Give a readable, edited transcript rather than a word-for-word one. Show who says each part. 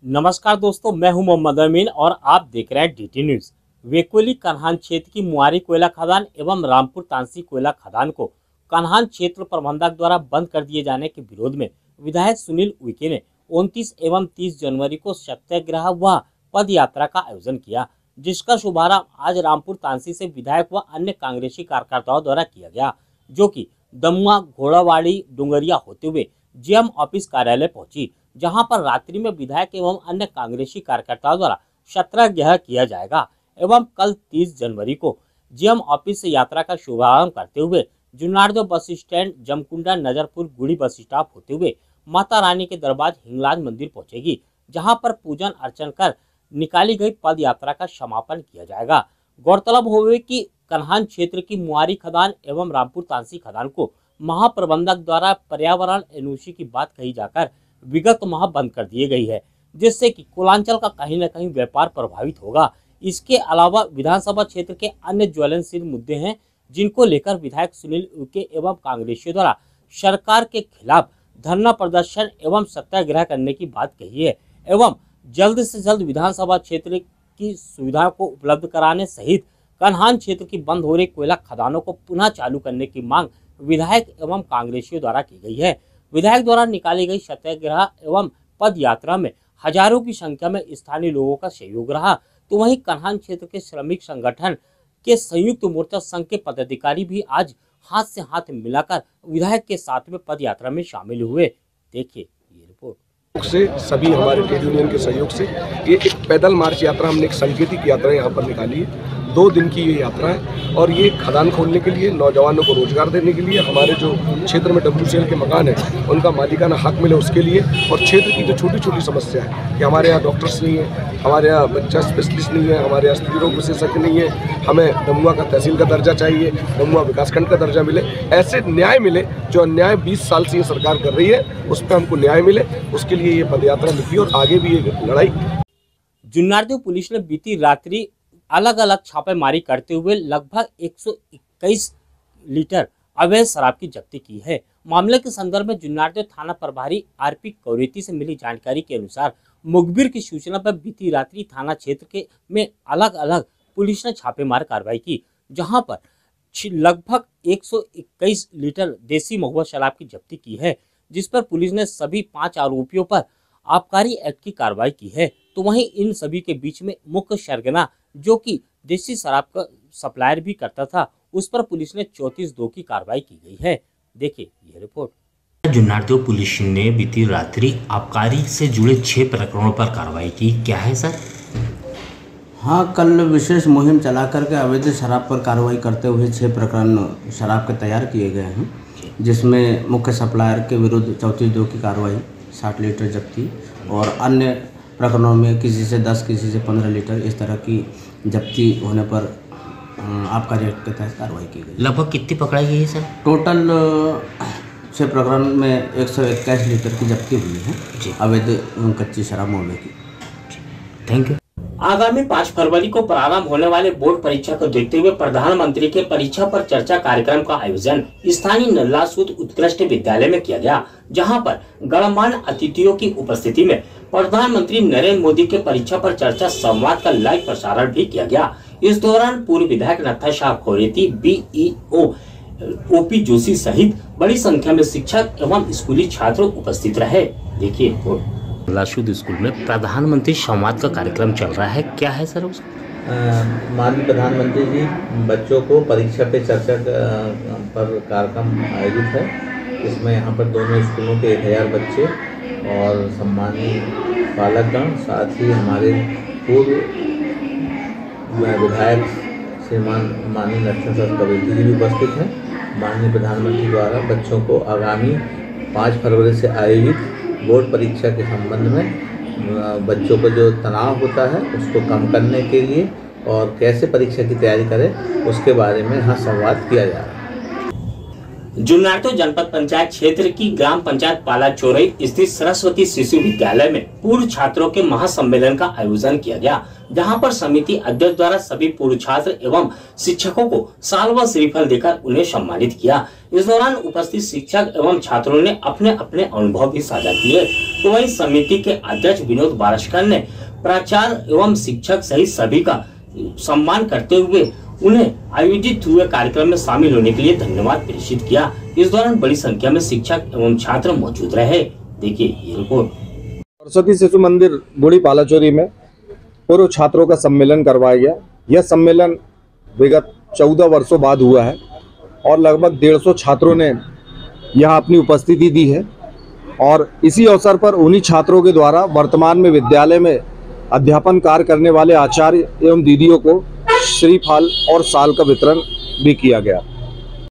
Speaker 1: नमस्कार दोस्तों, मैं हूं मोहम्मद अमीन और आप देख रहे हैं डीटी न्यूज। वेकोली कन्हान क्षेत्र की मुआरी कोयला खदान एवं रामपुर तांसी कोयला खदान को कन्हान क्षेत्र प्रबंधक द्वारा बंद कर दिए जाने के विरोध में विधायक सुनील उइके ने 29 एवं 30 जनवरी को सत्याग्रह व पद यात्रा का आयोजन किया, जिसका शुभारंभ आज रामपुर तांसी से विधायक व अन्य कांग्रेसी कार्यकर्ताओं द्वारा किया गया, जो कि दमुआ घोड़ावाड़ी डुंगरिया होते हुए जीएम ऑफिस कार्यालय पहुंची, जहां पर रात्रि में विधायक एवं अन्य कांग्रेसी कार्यकर्ताओं द्वारा सत्याग्रह किया जाएगा एवं कल 30 जनवरी को जीएम ऑफिस से यात्रा का शुभारंभ करते हुए Junnardeo bus stand, जमकुंडा, Nazarpur, Gudi bus stop होते हुए माता रानी के दरबार हिंगलाज मंदिर पहुंचेगी, जहां पर पूजन अर्चन कर निकाली गई पद यात्रा का समापन किया जाएगा। गौरतलब हो कि कन्हान क्षेत्र की मुआरी खदान एवं रामपुर तांसी खदान को महाप्रबंधक द्वारा पर्यावरण एनओसी की बात कही जाकर विगत माह बंद कर दी गई है, जिससे कि कुलांचल का कहीं न कहीं व्यापार प्रभावित होगा। इसके अलावा विधानसभा क्षेत्र के अन्य ज्वलनशील मुद्दे हैं, जिनको लेकर विधायक सुनील उइके एवं कांग्रेसियों द्वारा सरकार के खिलाफ धरना प्रदर्शन एवं सत्याग्रह करने की बात कही है एवं जल्द से जल्द विधानसभा क्षेत्र की सुविधाओं को उपलब्ध कराने सहित कन्हान क्षेत्र की बंद हो रही कोयला खदानों को पुनः चालू करने की मांग विधायक एवं कांग्रेसियों द्वारा की गई है। विधायक द्वारा निकाली गई सत्याग्रह एवं पद यात्रा में हजारों की संख्या में स्थानीय लोगों का सहयोग रहा, तो वहीं कन्हान क्षेत्र के श्रमिक संगठन के संयुक्त मोर्चा संघ के पदाधिकारी भी आज हाथ से हाथ मिलाकर विधायक के साथ में पद यात्रा में शामिल हुए। देखिए ये रिपोर्ट।
Speaker 2: से सभी हमारे ट्रेड यूनियन के सहयोग से ये एक पैदल मार्च यात्रा, हमने एक सांकेतिक यात्रा यहाँ पर निकाली है। 2 दिन की ये यात्रा है और ये खदान खोलने के लिए, नौजवानों को रोजगार देने के लिए, हमारे जो क्षेत्र में WCL के मकान है उनका मालिकाना हक मिले उसके लिए, और क्षेत्र की जो छोटी छोटी समस्या है कि हमारे यहाँ डॉक्टर्स नहीं है, हमारे यहाँ बच्चा स्पेशलिस्ट नहीं है, हमारे यहाँ स्त्री रोग विशेषज्ञ नहीं है, हमें दमुआ का तहसील का दर्जा चाहिए, दमुआ विकासखंड का दर्जा मिले, ऐसे न्याय मिले जो अन्याय 20 साल से ये सरकार कर रही है, उस पर हमको न्याय मिले, उसके लिए ये पदयात्रा निकली और आगे भी ये लड़ाई।
Speaker 1: जुन्नारदेव पुलिस ने बीती रात्रि अलग अलग छापेमारी करते हुए लगभग 121 लीटर अवैध शराब की जब्ती की है। मामले के संदर्भ में जुन्नारदेव थाना प्रभारी आरपी कौरेती से मिली जानकारी के अनुसार मुखबिर की सूचना पर बीती रात्रि थाना क्षेत्र में अलग अलग पुलिस ने छापेमार कार्रवाई की, जहां पर लगभग 121 लीटर देसी महुआ शराब की जब्ती की है, जिस पर पुलिस ने सभी 5 आरोपियों पर आबकारी एक्ट की कार्रवाई की है। तो वहीं इन सभी के बीच में मुख्य सरगना, जो कि देसी शराब का सप्लायर भी करता था, उस पर पुलिस ने 34(2) की कार्रवाई की गई है। देखिए यह रिपोर्ट।
Speaker 3: जुन्नारदेव पुलिस ने बीती रात्रि आबकारी से जुड़े 6 प्रकरणों पर कार्रवाई की। क्या है सर?
Speaker 4: हाँ, कल विशेष मुहिम चला करके अवैध शराब पर कार्रवाई करते हुए 6 प्रकरण शराब के तैयार किए गए हैं, जिसमें मुख्य सप्लायर के विरुद्ध 34(2) की कार्रवाई, 60 लीटर जब्ती, और अन्य प्रकरणों में किसी से 10, किसी से 15 लीटर इस तरह की जब्ती होने पर आबकारी एक्ट के तहत कार्रवाई की गई।
Speaker 3: लगभग कितनी पकड़ाई गई है सर?
Speaker 4: टोटल 6 प्रकरण में 121 लीटर की जब्ती हुई है अवैध कच्ची शराब मामले की।
Speaker 3: Thank you.
Speaker 1: आगामी 5 फरवरी को प्रारंभ होने वाले बोर्ड परीक्षा को देखते हुए प्रधानमंत्री के परीक्षा पर चर्चा कार्यक्रम का आयोजन स्थानीय नल्ला सूद उत्कृष्ट विद्यालय में किया गया, जहां पर गणमान्य अतिथियों की उपस्थिति में प्रधानमंत्री नरेंद्र मोदी के परीक्षा पर चर्चा संवाद का लाइव प्रसारण भी किया गया। इस दौरान पूर्व विधायक नत्था शाह खोरेती, BEO OP जोशी सहित बड़ी संख्या में शिक्षक एवं स्कूली छात्र उपस्थित रहे। देखिए
Speaker 3: लाशुद स्कूल में प्रधानमंत्री संवाद का कार्यक्रम चल रहा है, क्या है सर उसका?
Speaker 5: माननीय प्रधानमंत्री जी बच्चों को परीक्षा पे चर्चा पर कार्यक्रम आयोजित है। इसमें यहाँ पर दोनों स्कूलों के 1000 बच्चे और सम्मानीय पालकगण, साथ ही हमारे पूर्व विधायक श्रीमान माननीय नत्था शाह खोरेती जी भी उपस्थित हैं। माननीय प्रधानमंत्री द्वारा बच्चों को आगामी 5 फरवरी से आयोजित बोर्ड परीक्षा के संबंध में बच्चों को जो तनाव होता है उसको कम करने के लिए और कैसे परीक्षा की तैयारी करें उसके बारे में यहाँ संवाद किया जा रहा है।
Speaker 1: जुन्नारतो जनपद पंचायत क्षेत्र की ग्राम पंचायत पालाचोरई स्थित सरस्वती शिशु विद्यालय में पूर्व छात्रों के महासम्मेलन का आयोजन किया गया, जहां पर समिति अध्यक्ष द्वारा सभी पूर्व छात्र एवं शिक्षकों को साल व श्रीफल देकर उन्हें सम्मानित किया। इस दौरान उपस्थित शिक्षक एवं छात्रों ने अपने अपने अनुभव भी साझा किए। तो वहीं समिति के अध्यक्ष विनोद बारशकर ने प्राचार्य एवं शिक्षक सहित सभी का सम्मान करते हुए उन्हें आयोजित हुए कार्यक्रम में शामिल होने के लिए धन्यवाद प्रेषित किया। इस दौरान बड़ी संख्या में शिक्षक एवं छात्र मौजूद रहे। देखिए ये रिपोर्ट।
Speaker 6: सरस्वती शिशु मंदिर बूढ़ी पालाचोरी में पूर्व छात्रों का सम्मेलन करवाया गया। यह सम्मेलन विगत 14 वर्षों बाद हुआ है और लगभग 150 छात्रों ने यहाँ अपनी उपस्थिति दी है और इसी अवसर पर उन्हीं छात्रों के द्वारा वर्तमान में विद्यालय में अध्यापन कार्य करने वाले आचार्य एवं दीदियों को श्रीफल और साल का वितरण भी किया गया।